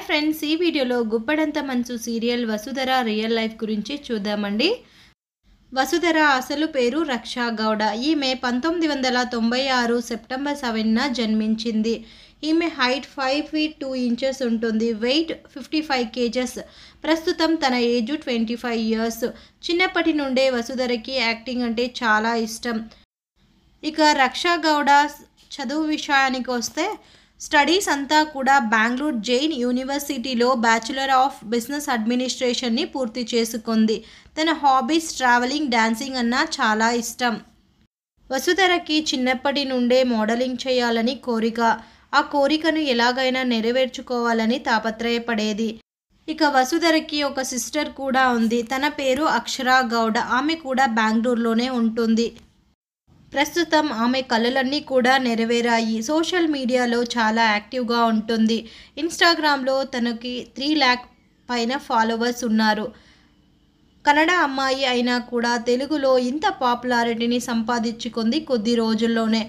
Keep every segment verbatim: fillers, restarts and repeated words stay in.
Hi friends, ఈ వీడియోలో గుప్పడంత మంచు సీరియల్ వసుధర రియల్ లైఫ్ గురించి చూద్దామండి. వసుధర అసలు పేరు రక్షా గౌడ. ఈమె పంతొమ్మిది వందల తొంభై ఆరు సెప్టెంబర్ సెవెన్న జన్మించింది. ఈమె height five feet two inches ఉంటుంది. Weight fifty five KGs. ప్రస్తుతం తన ఏజ్ ట్వంటీ ఫైవ్ ఇయర్స్. చిన్నప్పటి నుండే వసుధరకి యాక్టింగ్ అంటే చాలా ఇష్టం. ఇక రక్షా గౌడ చదువు విషయానికి వస్తే స్టడీస్ అంతా కూడా బెంగళూరు జైన్ యూనివర్సిటీలో బ్యాచులర్ ఆఫ్ బిజినెస్ అడ్మినిస్ట్రేషన్ని పూర్తి చేసుకుంది. తన హాబీస్ ట్రావెలింగ్, డాన్సింగ్ అన్నా చాలా ఇష్టం. వసుధరకి చిన్నప్పటి నుండే మోడలింగ్ చేయాలని కోరిక. ఆ కోరికను ఎలాగైనా నెరవేర్చుకోవాలని తాపత్రయపడేది. ఇక వసుధరకి ఒక సిస్టర్ కూడా ఉంది. తన పేరు అక్షరా గౌడ. ఆమె కూడా బెంగళూరులోనే ఉంటుంది. ప్రస్తుతం ఆమె కలలన్నీ కూడా నెరవేరాయి. సోషల్ మీడియాలో చాలా యాక్టివ్గా ఉంటుంది. ఇన్స్టాగ్రామ్లో తనకి త్రీ ల్యాక్ పైన ఫాలోవర్స్ ఉన్నారు. కన్నడ అమ్మాయి అయినా కూడా తెలుగులో ఇంత పాపులారిటీని సంపాదించుకుంది కొద్ది రోజుల్లోనే.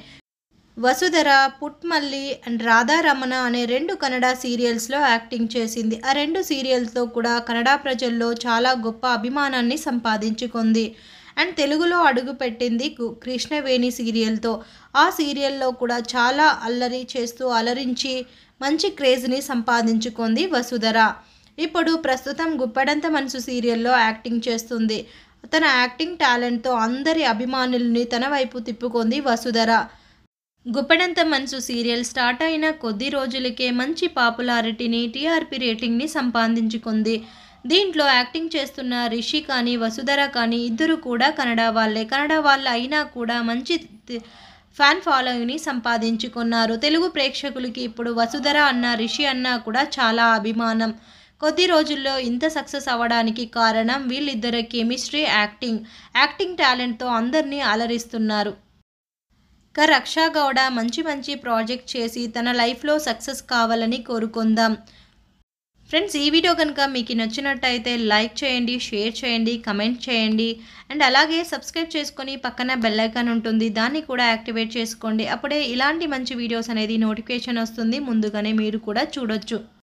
వసుధర పుట్మల్లి అండ్ రాధారమణ అనే రెండు కన్నడ సీరియల్స్లో యాక్టింగ్ చేసింది. ఆ రెండు సీరియల్స్తో కూడా కన్నడ ప్రజల్లో చాలా గొప్ప అభిమానాన్ని సంపాదించుకుంది. అండ్ తెలుగులో అడుగుపెట్టింది కృష్ణవేణి సీరియల్తో. ఆ సీరియల్లో కూడా చాలా అల్లరి చేస్తూ అలరించి మంచి క్రేజ్ని సంపాదించుకుంది వసుధర. ఇప్పుడు ప్రస్తుతం గుప్పడంత మనసు సీరియల్లో యాక్టింగ్ చేస్తుంది. తన యాక్టింగ్ టాలెంట్తో అందరి అభిమానుల్ని తన వైపు తిప్పుకుంది వసుధర. గుప్పడంత మనసు సీరియల్ స్టార్ట్ అయిన కొద్ది రోజులకే మంచి పాపులారిటీని, టీఆర్పీ రేటింగ్ని సంపాదించుకుంది. దీంట్లో యాక్టింగ్ చేస్తున్న రిషి కానీ వసుధర కానీ ఇద్దరు కూడా కన్నడ వాళ్ళే. కన్నడ వాళ్ళు అయినా కూడా మంచి ఫ్యాన్ ఫాలోయింగ్ని సంపాదించుకున్నారు. తెలుగు ప్రేక్షకులకి ఇప్పుడు వసుధర అన్న, రిషి అన్న కూడా చాలా అభిమానం. కొద్ది రోజుల్లో ఇంత సక్సెస్ అవ్వడానికి కారణం వీళ్ళిద్దరి కెమిస్ట్రీ, యాక్టింగ్ యాక్టింగ్ టాలెంట్తో అందరినీ అలరిస్తున్నారు. ఇక రక్షా గౌడ మంచి మంచి ప్రాజెక్ట్ చేసి తన లైఫ్లో సక్సెస్ కావాలని కోరుకుందాం. ఫ్రెండ్స్, ఈ వీడియో కనుక మీకు నచ్చినట్టయితే లైక్ చేయండి, షేర్ చేయండి, కమెంట్ చేయండి. అండ్ అలాగే సబ్స్క్రైబ్ చేసుకొని పక్కన బెల్ ఐకాన్ ఉంటుంది, దాన్ని కూడా యాక్టివేట్ చేసుకోండి. అప్పుడే ఇలాంటి మంచి వీడియోస్ అనేది నోటిఫికేషన్ వస్తుంది, ముందుగానే మీరు కూడా చూడొచ్చు.